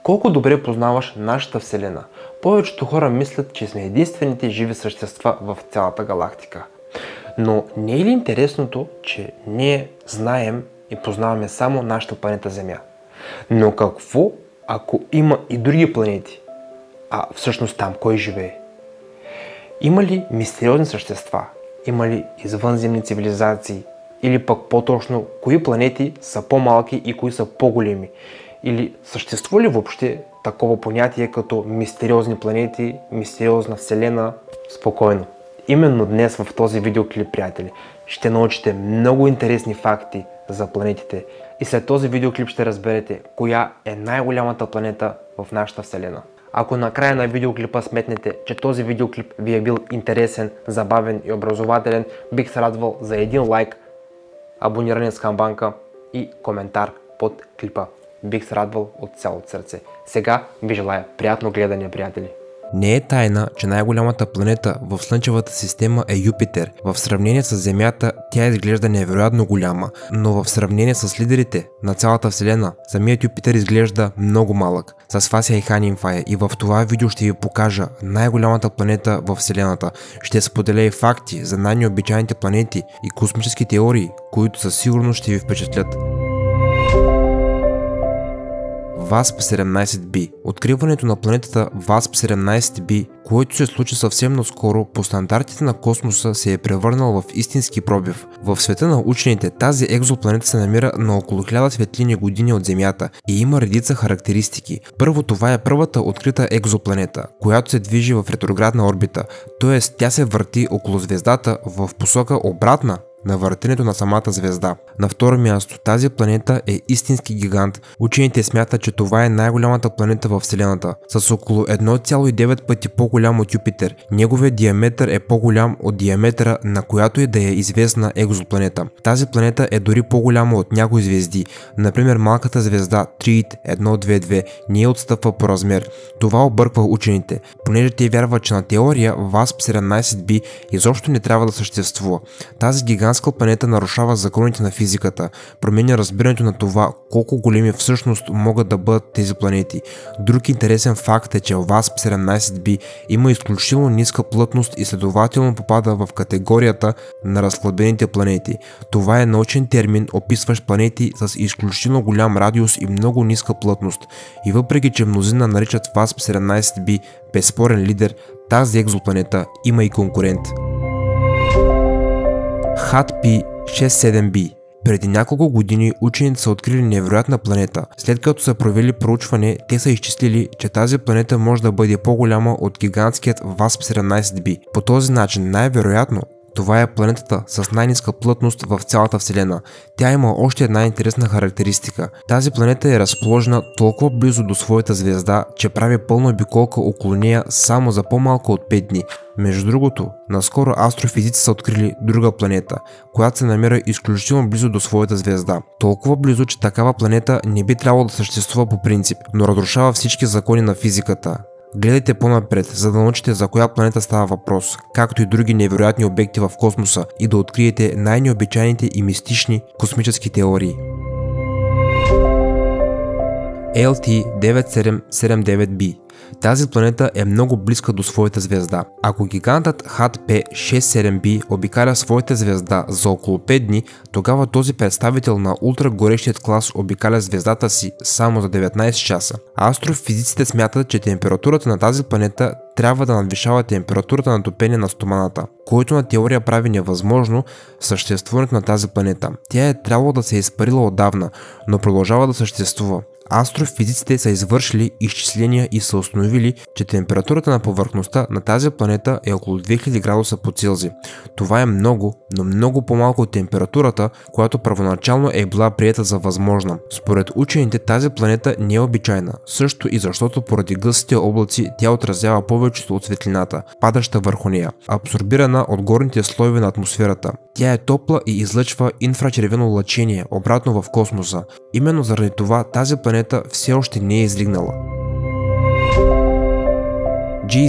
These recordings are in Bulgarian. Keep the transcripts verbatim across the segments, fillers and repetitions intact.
Колко добре познаваш нашата Вселена? Повечето хора мислят, че сме единствените живи същества в цялата галактика. Но не е ли интересното, че ние знаем и познаваме само нашата планета Земя? Но какво, ако има и други планети? А всъщност там кой живее? Има ли мистериозни същества? Има ли извънземни цивилизации? Или пък по-точно, кои планети са по-малки и кои са по-големи? Или съществува ли въобще такова понятие като мистериозни планети, мистериозна Вселена? Спокойно. Именно днес в този видеоклип, приятели, ще научите много интересни факти за планетите и след този видеоклип ще разберете коя е най-голямата планета в нашата Вселена. Ако накрая на видеоклипа сметнете, че този видеоклип ви е бил интересен, забавен и образователен, бих се радвал за един лайк, абониране с камбанка и коментар под клипа. Бих се радвал от цялото сърце. Сега ви желая приятно гледане, приятели! Не е тайна, че най-голямата планета в Слънчевата система е Юпитер. В сравнение с Земята тя изглежда невероятно голяма, но в сравнение с лидерите на цялата Вселена, самият Юпитер изглежда много малък. С вас е Айхан Инфая и в това видео ще ви покажа най-голямата планета в Вселената. Ще споделя и факти за най-необичайните планети и космически теории, които със сигурност ще ви впечатлят. Васп седемнайсет би. Откриването на планетата Васп седемнайсет би, което се случи съвсем наскоро, по стандартите на космоса се е превърнал в истински пробив. В света на учените тази екзопланета се намира на около хиляда светлинни години от Земята и има редица характеристики. Първо, това е първата открита екзопланета, която се движи в ретроградна орбита, т.е. тя се върти около звездата в посока обратна на въртенето на самата звезда. На второ място, тази планета е истински гигант. Учените смятат, че това е най-голямата планета в Вселената, с около едно цяло и девет пъти по-голям от Юпитер. Неговият диаметър е по-голям от диаметъра на която и да е известна екзопланета. Тази планета е дори по-голяма от някои звезди. Например, малката звезда Триид едно две две не отстъпва по размер. Това обърква учените, понеже те вярват, че на теория Васп седемнайсет би изобщо не трябва да съществува. Тази гигант Гигантска планета нарушава законите на физиката, променя разбирането на това колко големи всъщност могат да бъдат тези планети. Друг интересен факт е, че Васп седемнайсет би има изключително ниска плътност и следователно попада в категорията на разхлабените планети. Това е научен термин, описващ планети с изключително голям радиус и много ниска плътност. И въпреки, че мнозина наричат Васп седемнайсет би безспорен лидер, тази екзопланета има и конкурент. Хат Пи шейсет и седем би. Преди няколко години учените са открили невероятна планета. След като са провели проучване, те са изчислили, че тази планета може да бъде по-голяма от гигантският Васп седемнайсет би. По този начин, най-вероятно, това е планетата с най-ниска плътност в цялата Вселена. Тя има още една интересна характеристика. Тази планета е разположена толкова близо до своята звезда, че прави пълна обиколка около нея само за по-малко от пет дни. Между другото, наскоро астрофизици са открили друга планета, която се намира изключително близо до своята звезда. Толкова близо, че такава планета не би трябвало да съществува по принцип, но разрушава всички закони на физиката. Гледайте по-напред, за да научите за коя планета става въпрос, както и други невероятни обекти в космоса и да откриете най-необичайните и мистични космически теории. Ел Ти девет седем седем девет би. Тази планета е много близка до своята звезда. Ако гигантът Хат Пи шейсет и седем би обикаля своята звезда за около пет дни, тогава този представител на ултрагорещият клас обикаля звездата си само за деветнайсет часа. Астрофизиците смятат, че температурата на тази планета трябва да надвишава температурата на топене на стоманата, което на теория прави невъзможно съществуването на тази планета. Тя е трябвало да се е изпарила отдавна, но продължава да съществува. Астрофизиците са извършили изчисления и са установили, че температурата на повърхността на тази планета е около две хиляди градуса по Целзий. Това е много, но много по-малко от температурата, която първоначално е била приета за възможна. Според учените тази планета не е обичайна, също и защото поради гъстите облаци тя отразява повечето от светлината, падаща върху нея, абсорбирана от горните слоеве на атмосферата. Тя е топла и излъчва инфрачервено лъчение обратно в космоса. Именно заради това тази планета все още не е излигнала. Джей Зет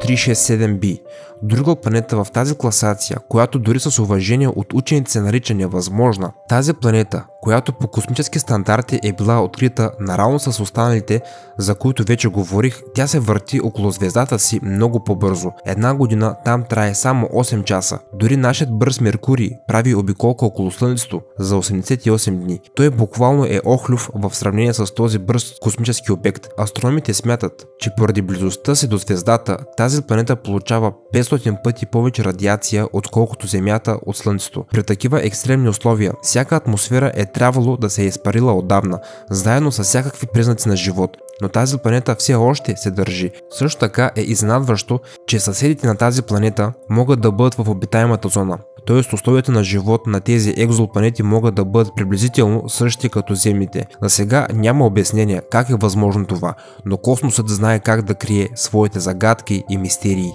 три шест седем би. Друга планета в тази класация, която дори с уважение от учените се нарича невъзможна. Тази планета, която по космически стандарти е била открита наравно с останалите, за които вече говорих, тя се върти около звездата си много по-бързо. Една година там трае само осем часа. Дори нашият бърз Меркурий прави обиколка около Слънцето за осемдесет и осем дни. Той буквално е охлюв в сравнение с този бърз космически обект. Астрономите смятат, че поради близостта си до звездата, тази планета получава петстотин пъти повече радиация, отколкото Земята от Слънцето. При такива екстремни условия, всяка атмосфера е трябвало да се е изпарила отдавна, заедно с всякакви признаци на живот. Но тази планета все още се държи. Също така е изненадващо, че съседите на тази планета могат да бъдат в обитаемата зона. Т.е. условията на живот на тези екзопланети могат да бъдат приблизително същи като земните. За сега няма обяснение как е възможно това, но космосът знае как да крие своите загадки и мистерии.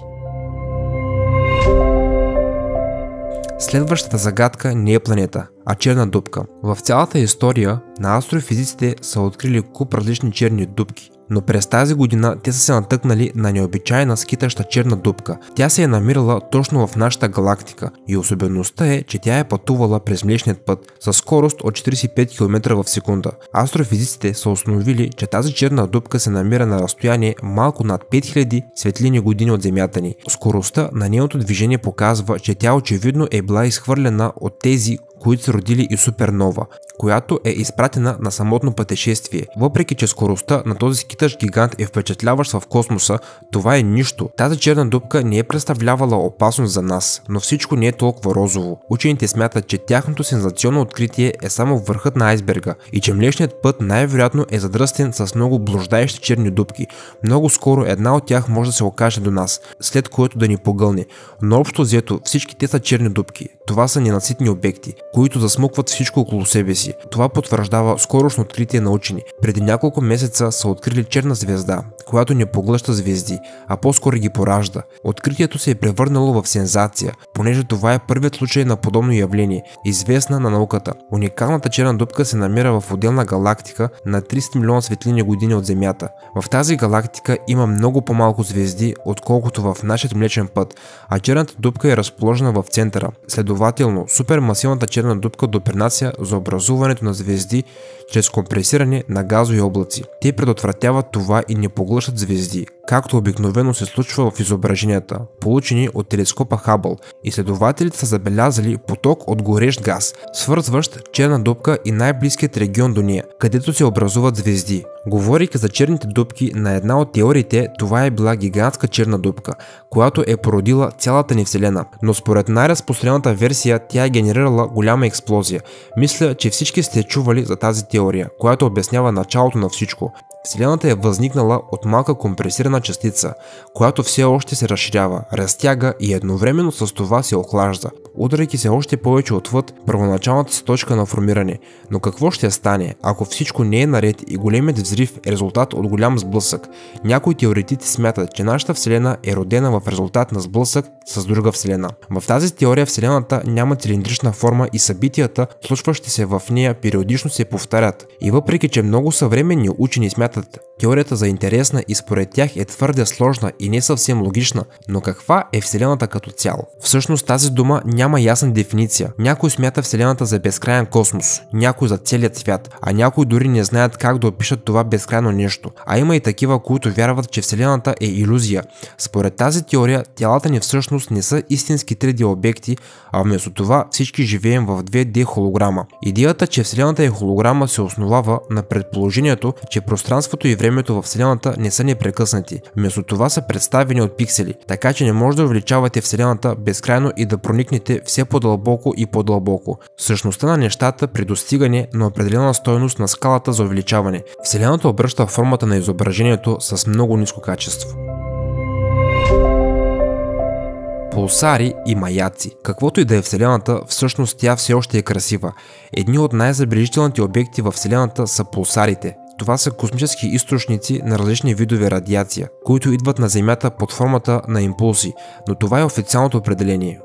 Следващата загадка не е планета, а черна дупка. В цялата история на астрофизиците са открили куп различни черни дупки, но през тази година те са се натъкнали на необичайна скитаща черна дупка. Тя се е намирала точно в нашата галактика и особеността е, че тя е пътувала през Млечният път със скорост от четиридесет и пет километра в секунда. Астрофизиците са установили, че тази черна дупка се намира на разстояние малко над пет хиляди светлинни години от Земята ни. Скоростта на нейното движение показва, че тя очевидно е била изхвърлена от тези, които са родили и супернова, която е изпратена на самотно пътешествие. Въпреки че скоростта на този скитащ гигант е впечатляващ в космоса, това е нищо. Тази черна дупка не е представлявала опасност за нас, но всичко не е толкова розово. Учените смятат, че тяхното сензационно откритие е само върхът на айсберга и че Млечният път най-вероятно е задръстен с много блуждаещи черни дупки. Много скоро една от тях може да се окаже до нас, след което да ни погълне. Но общо взето всички те са черни дупки. Това са ненаситни обекти, които засмукват всичко около себе си. Това потвърждава скорошно откритие на учени. Преди няколко месеца са открили черна звезда, която не поглъща звезди, а по-скоро ги поражда. Откритието се е превърнало в сензация, понеже това е първият случай на подобно явление, известна на науката. Уникалната черна дупка се намира в отделна галактика на тридесет милиона светлинни години от Земята. В тази галактика има много по-малко звезди, отколкото в нашия Млечен път, а черната дупка е разположена в центъра. Следователно, супермасивната черна дупка допринася за образуването на звезди чрез компресиране на газови облаци. Те предотвратяват това и не поглъщат звезди, както обикновено се случва в изображенията, получени от телескопа Хабъл. Изследователите са забелязали поток от горещ газ, свързващ черна дупка и най-близкият регион до нея, където се образуват звезди. Говорейки за черните дупки, на една от теориите това е била гигантска черна дупка, която е породила цялата ни Вселена, но според най-разпространената версия тя е генерирала голяма експлозия. Мисля, че всички сте чували за тази теория, която обяснява началото на всичко. Вселената е възникнала от малка компресирана частица, която все още се разширява, разтяга и едновременно с това се охлажда, удряйки се още повече отвъд първоначалната си точка на формиране. Но какво ще стане, ако всичко не е наред и големият взрив е резултат от голям сблъсък? Някои теоретици смятат, че нашата Вселена е родена в резултат на сблъсък с друга Вселена. В тази теория Вселената няма цилиндрична форма и събитията, случващи се в нея, периодично се повтарят. И въпреки че много съвременни учени смятат теорията за интересна и според тях е твърде сложна и не съвсем логична, но каква е Вселената като цяло? Всъщност тази дума няма ясна дефиниция. Някой смята Вселената за безкрайен космос, някой за целият свят, а някой дори не знаят как да опишат това безкрайно нещо. А има и такива, които вярват, че Вселената е илюзия. Според тази теория, тялата ни всъщност не са истински три Д обекти, а вместо това всички живеем в две Д холограма. Идеята, че Вселената е холограма, се основава на предположението, че пространството и времето в Вселената не са непрекъснати. Вместо това са представени от пиксели, така че не може да увеличавате Вселената безкрайно и да проникнете все по-дълбоко и по-дълбоко. Същността на нещата при достигане на определена стойност на скалата за увеличаване. Вселената обръща формата на изображението с много ниско качество. Пулсари и маяци. Каквото и да е Вселената, всъщност тя все още е красива. Едни от най-забележителните обекти в Вселената са пулсарите. Това са космически източници на различни видове радиация, които идват на Земята под формата на импулси, но това е официалното определение.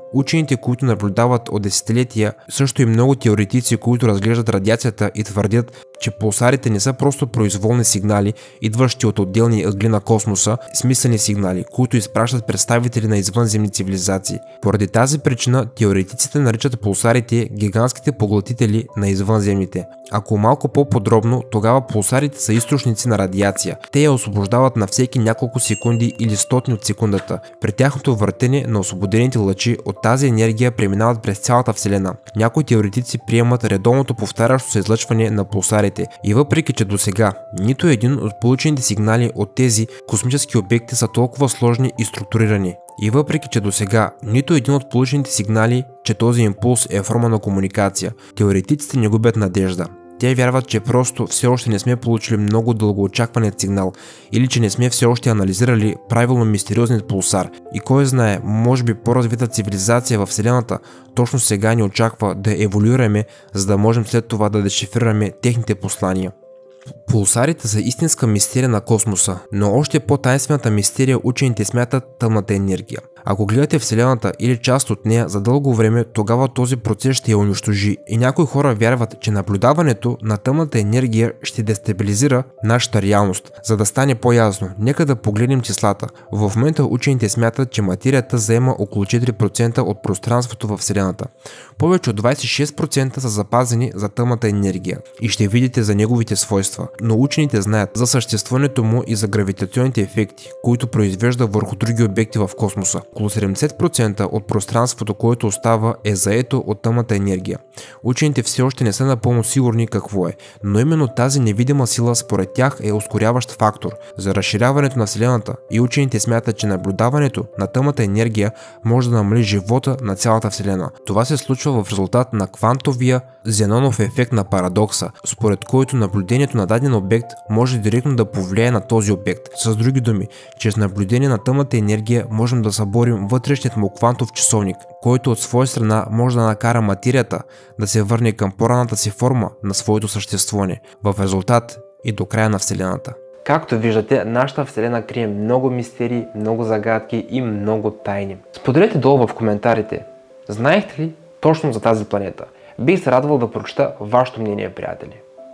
Учените, които наблюдават от десетилетия, също и много теоретици, които разглеждат радиацията и твърдят, че пулсарите не са просто произволни сигнали, идващи от отделни ъгли на космоса, смислени сигнали, които изпращат представители на извънземни цивилизации. Поради тази причина теоретиците наричат пулсарите гигантските поглътители на извънземните. Ако малко по-подробно, тогава пулсарите са източници на радиация. Те я освобождават на всеки няколко секунди или стотни от секундата. При тяхното въртене на освободените лъчи от тази енергия преминават през цялата Вселена. Някои теоретици приемат редовното повтарящо се излъчване на пулсарите и въпреки, че досега нито един от получените сигнали от тези космически обекти са толкова сложни и структурирани, и въпреки, че досега нито един от получените сигнали, че този импулс е форма на комуникация, теоретиците не губят надежда. Те вярват, че просто все още не сме получили много дългоочакваният сигнал или че не сме все още анализирали правилно мистериозният пулсар. И кой знае, може би по-развита цивилизация в Вселената точно сега ни очаква да еволюираме, за да можем след това да дешифрираме техните послания. Пулсарите са истинска мистерия на космоса, но още по-тайнствената мистерия учените смятат тъмната енергия. Ако гледате Вселената или част от нея за дълго време, тогава този процес ще я унищожи и някои хора вярват, че наблюдаването на тъмната енергия ще дестабилизира нашата реалност. За да стане по-ясно, нека да погледнем числата. В момента учените смятат, че материята заема около четири процента от пространството във Вселената. Повече от двадесет и шест процента са запазени за тъмната енергия и ще видите за неговите свойства, но учените знаят за съществуването му и за гравитационните ефекти, които произвежда върху други обекти в космоса. Около седемдесет процента от пространството, което остава, е заето от тъмната енергия. Учените все още не са напълно сигурни какво е, но именно тази невидима сила според тях е ускоряващ фактор за разширяването на Вселената и учените смятат, че наблюдаването на тъмната енергия може да намали живота на цялата Вселена. Това се случва в резултат на квантовия Зенонов ефект на парадокса, според който наблюдението на даден обект може директно да повлияе на този обект. С други думи, чрез наблюдение на тъмната енергия можем да съборим вътрешният му квантов часовник, който от своя страна може да накара материята да се върне към по-раната си форма на своето съществуване, в резултат и до края на Вселената. Както виждате, нашата Вселена крие много мистерии, много загадки и много тайни. Споделете долу в коментарите, знаехте ли точно за тази планета? Бих се радвал да прочета вашето мнение, приятели.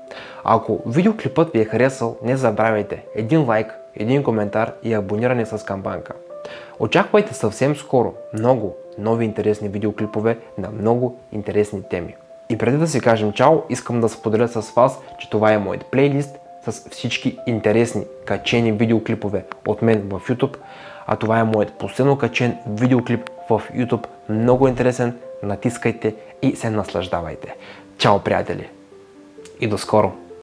Ако видеоклипът ви е харесал, не забравяйте един лайк, един коментар и абониране с камбанка. Очаквайте съвсем скоро много нови интересни видеоклипове на много интересни теми. И преди да си кажем чао, искам да споделя с вас, че това е моят плейлист с всички интересни качени видеоклипове от мен в YouTube, а това е моят последно качен видеоклип в YouTube, много интересен, натискайте и се наслаждавайте. Чао, приятели! И до скоро!